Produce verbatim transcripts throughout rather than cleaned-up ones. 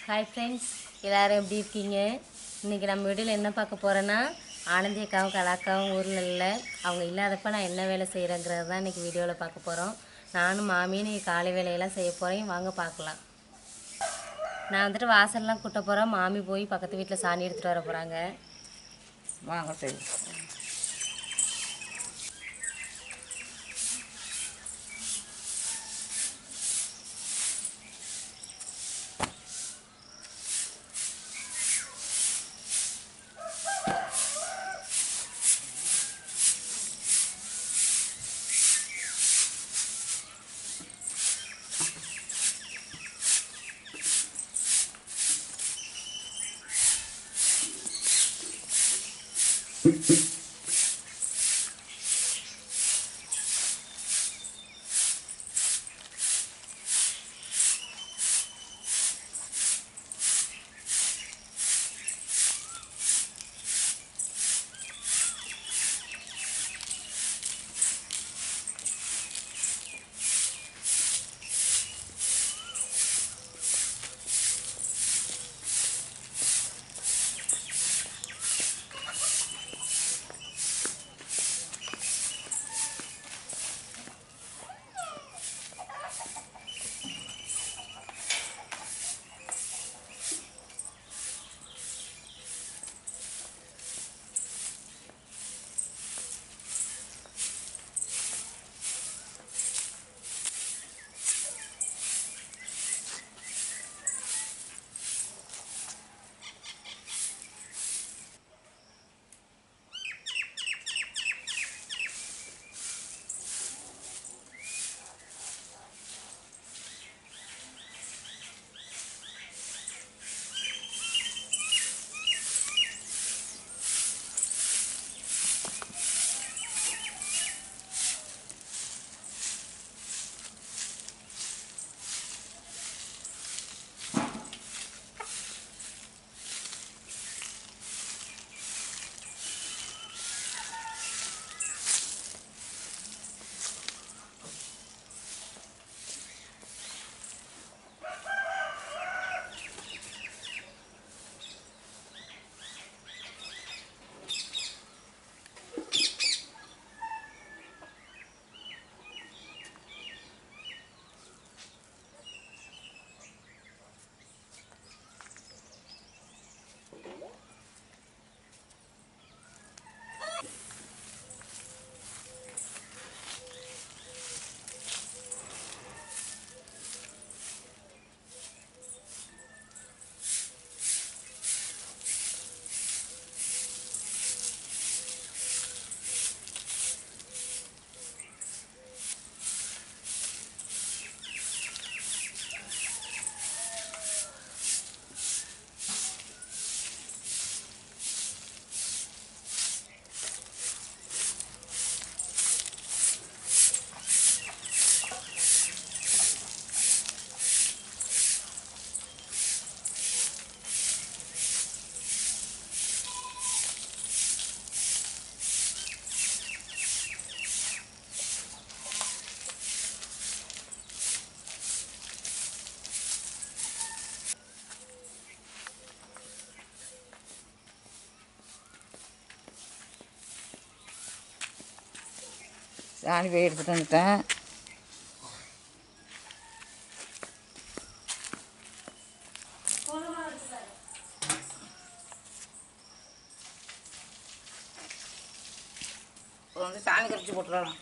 Hi friends, எல்லோரும் எப்படி இருக்கீங்க? இன்றைக்கி நம்ம வீட்டில் என்ன பார்க்க போகிறேன்னா, ஆனந்தி அக்காவும் கலாக்காவும் ஊரில் இல்லை. அவங்க இல்லாதப்ப நான் என்ன வேலை செய்கிறேங்கிறது தான் இன்றைக்கி வீடியோவில் பார்க்க போகிறோம். நானும் மாமியும் இன்றைக்கி காலை வேலையெல்லாம் செய்ய போகிறேன். வாங்க பார்க்கலாம். நான் வந்துட்டு வாசல்லாம் கூட்ட போகிறேன். மாமி போய் பக்கத்து வீட்டில் சாணி எடுத்துகிட்டு வர போகிறாங்க. வாங்க சரி. சாணி போய் எடுத்துகிட்டு வந்துட்டேன். வந்து சாணி கரைச்சி போட்டுடலாம்.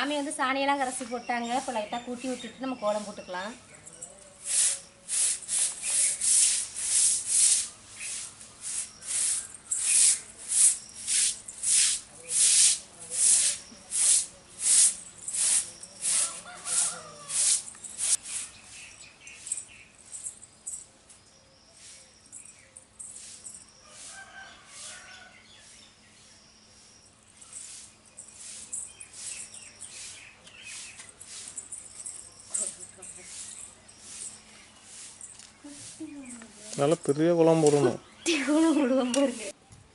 மாமி வந்து சாணியெல்லாம் கரைச்சி போட்டாங்க. இப்போ லைட்டாக கூட்டி விட்டுட்டு நம்ம கோலம் போட்டுக்கலாம். நல்ல பெரிய குளம் போடணும். குளம் போடுவோம் பாருங்க.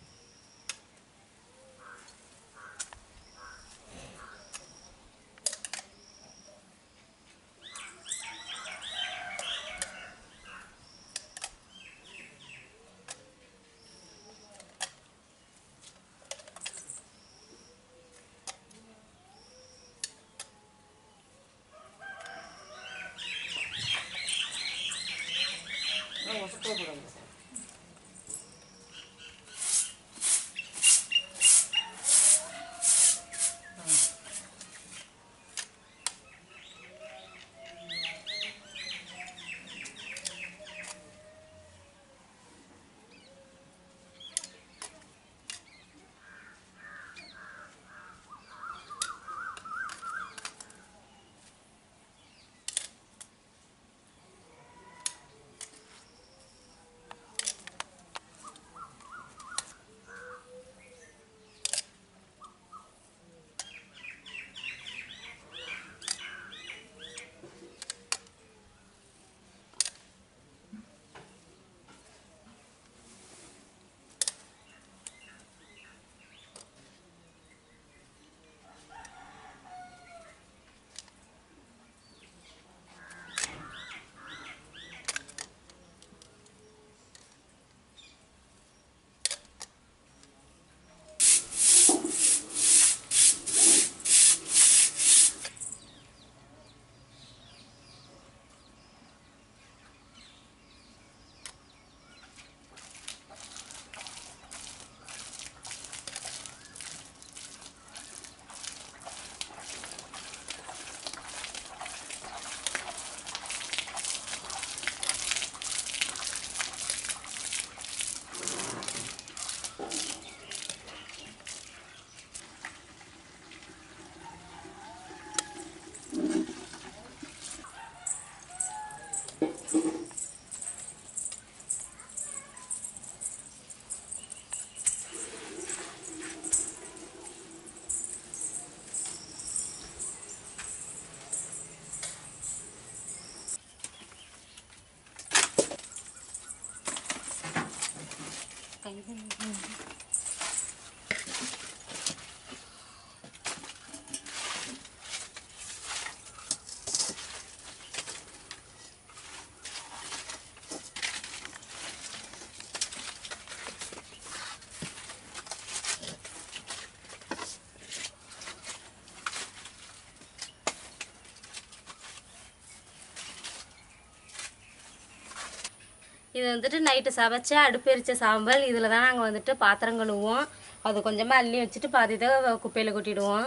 இது வந்துட்டு நைட்டு சமைச்ச அடுப்பெரிச்ச சாம்பல். இதில் தான் நாங்கள் வந்துட்டு பாத்திரம் கழுவுவோம். அது கொஞ்சமாக அள்ளி வச்சுட்டு பாதி தான் குப்பையில் கொட்டிடுவோம்.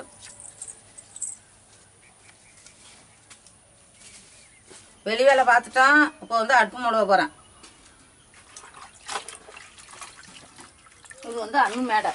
வெளி வேலை பார்த்துட்டோம். இப்போ வந்து அடுப்பு மூட போகிறேன். இது வந்து அண்ணு மேடை.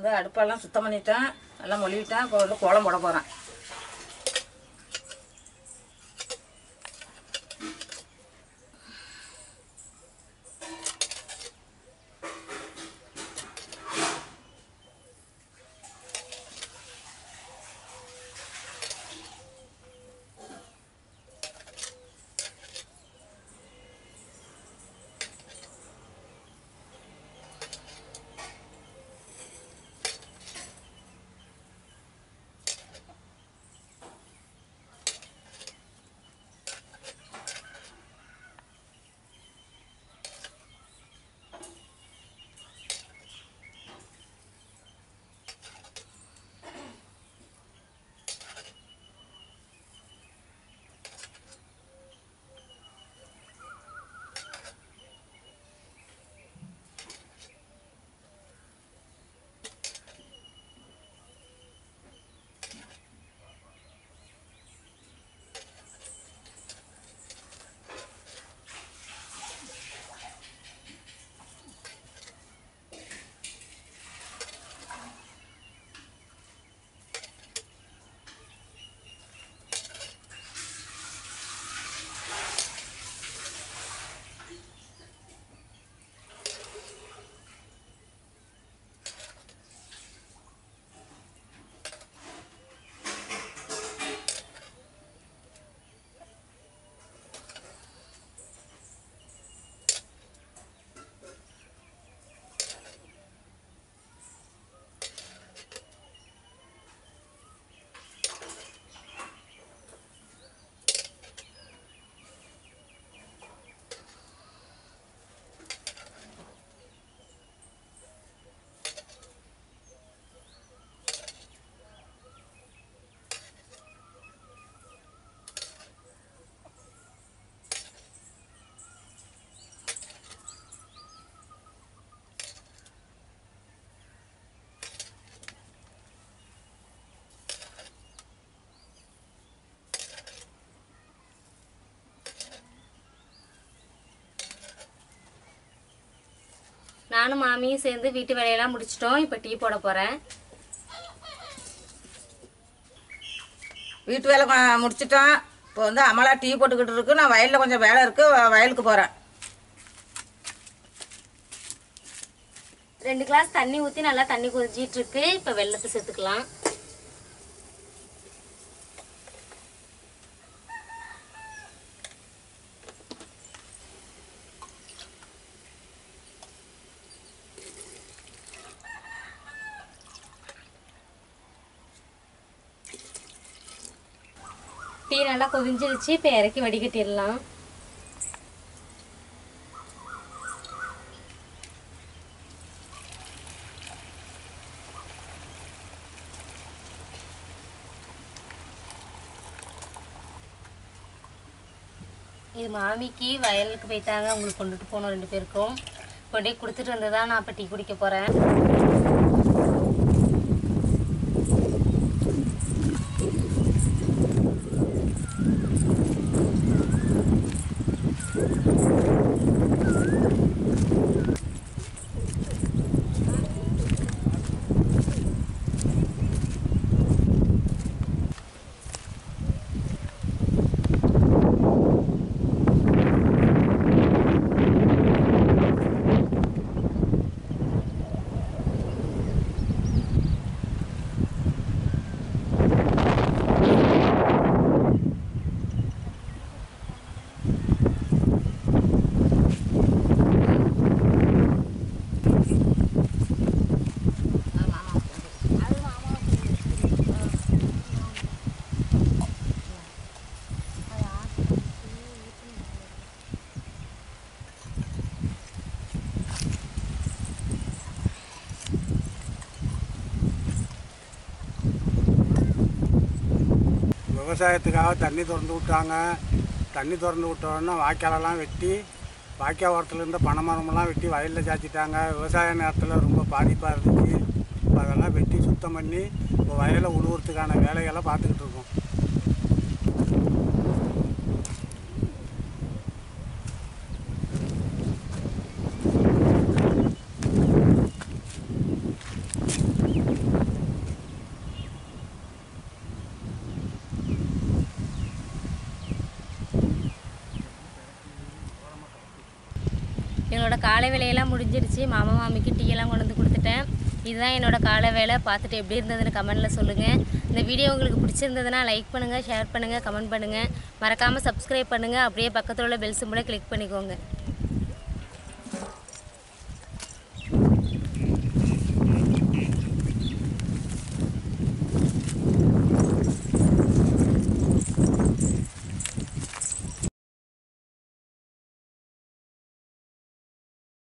வந்து அடுப்பெல்லாம் சுத்தம் பண்ணிட்டேன், எல்லாம் மொழிவிட்டேன். இப்போ வந்து கோலம் போட போகிறேன். நானும் மாமியும் சேர்ந்து வீட்டு வேலையெல்லாம் முடிச்சிட்டோம். இப்போ டீ போட போகிறேன். வீட்டு வேலை கொ- முடிச்சிட்டோம். இப்போ வந்து அமலா டீ போட்டுக்கிட்டு இருக்கு. நான் வயலில் கொஞ்சம் வேலை இருக்குது, வயலுக்கு போகிறேன். ரெண்டு கிளாஸ் தண்ணி ஊற்றி நல்லா தண்ணி கொதிச்சிட்டு இருக்கு. இப்போ வெல்லத்தை சேர்த்துக்கலாம். டீ நல்லா கொதிஞ்சிருச்சு. இப்போ இறக்கி வடிகட்டிடலாம். இது மாமிக்கு வயலுக்கு போயிட்டாங்க, அவங்களுக்கு கொண்டுட்டு போனோம். ரெண்டு பேருக்கும் கொண்டே கொடுத்துட்டு வந்து தான் நான் இப்போ டீ குடிக்க போகிறேன். விவசாயத்துக்காக தண்ணி திறந்து விட்டாங்க. தண்ணி திறந்து விட்டோன்னா வாய்க்காலெல்லாம் வெட்டி, வாய்க்கால் ஓரத்தில் இருந்த பனை மரமெல்லாம் வெட்டி வயலில் சாய்ச்சிட்டாங்க. விவசாய நேரத்தில் ரொம்ப பாதிப்பாக இருந்துச்சு. இப்போ அதெல்லாம் வெட்டி சுத்தம் பண்ணி இப்போ வயலை உழுவுறதுக்கான வேலைகளை பார்த்துக்கிட்டு இருக்கோம். என்னோட காலை வேலையெல்லாம் முடிஞ்சிருச்சு. மாமா மாமிக்கு டீ எல்லாம் கொண்டு வந்து கொடுத்துட்டேன். இதுதான் என்னோட காலை வேலை. பார்த்துட்டு எப்படி இருந்ததுன்னு கமெண்ட்டில் சொல்லுங்கள். இந்த வீடியோ உங்களுக்கு பிடிச்சிருந்ததுன்னா லைக் பண்ணுங்கள், ஷேர் பண்ணுங்கள், கமெண்ட் பண்ணுங்கள். மறக்காமல் சப்ஸ்கிரைப் பண்ணுங்கள். அப்படியே பக்கத்தில் உள்ள பெல் சிம்பிளை கிளிக் பண்ணிக்கோங்க.